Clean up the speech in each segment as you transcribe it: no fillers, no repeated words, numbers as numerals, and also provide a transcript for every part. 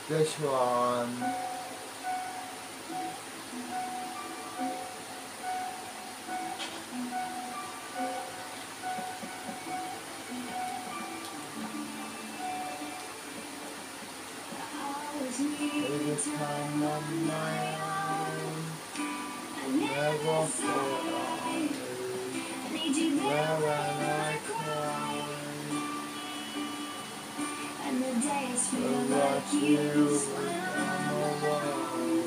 This one. Every time on my own, never thought where when I cry, without you, I'm alone.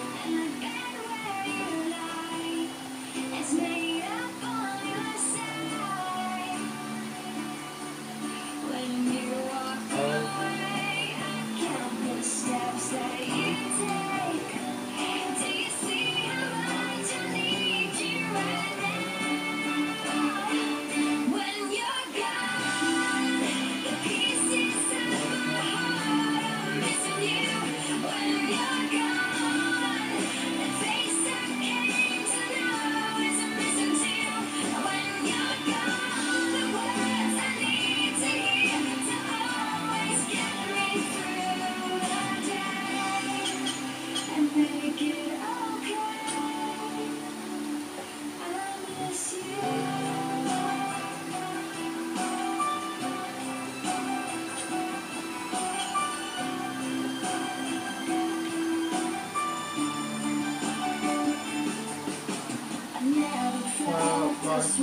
Before.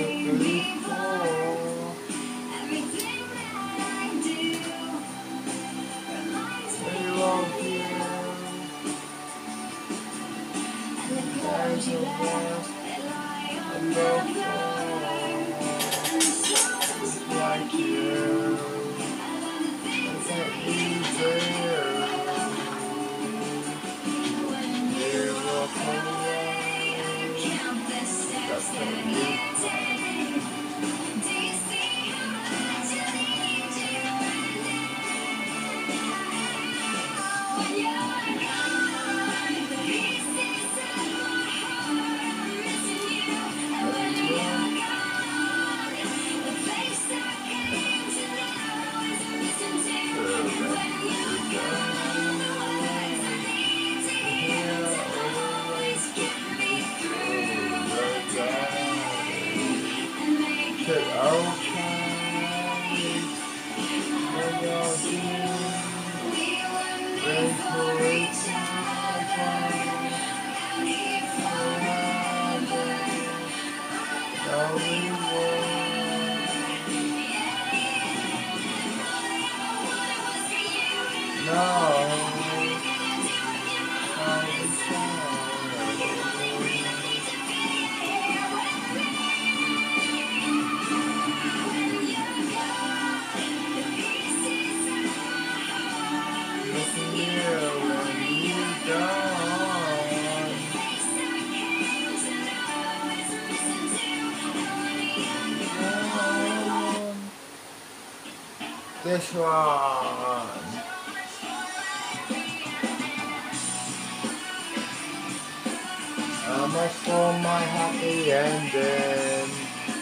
Everything that I do reminds me of you. And the clouds you left, they lie on the floor. And the stars like you. And all the things that you do. When you walk away, count the steps that you take. Do you see how much I need you right now? When you're gone, the pieces of my heart are missing you. And when you're gone, the face I came to know is missing too. And when you're gone, the words I need to hear to always get me through the day. And make it okay when you're here. We were made for each other. Out here forever. No, we weren't. No. All the time. Missing you when you're gone. This one. I'm up for my happy ending.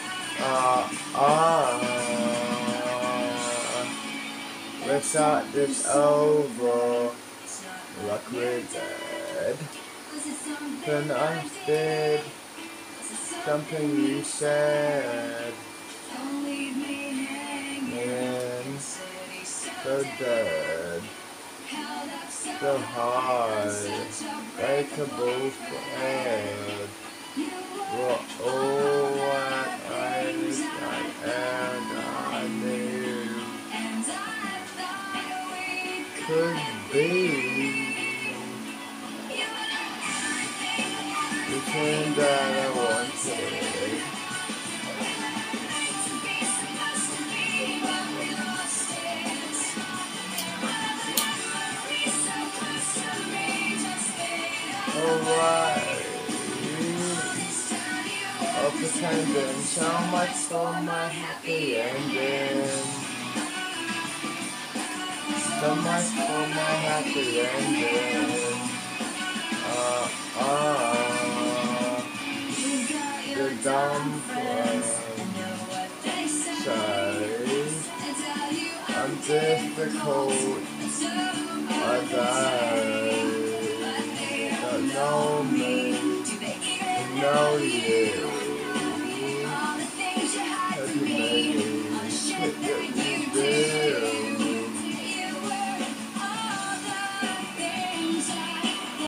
Let's start this over like we're dead. Then I did something you said. And so dead. So hard. Breakable thread. Were all what I knew could be. The thing that I wanted. Alright. Oh, pretending so much for my happy ending. So much for my happy ending. The dumb friends say I'm difficult as I don't know me, know you.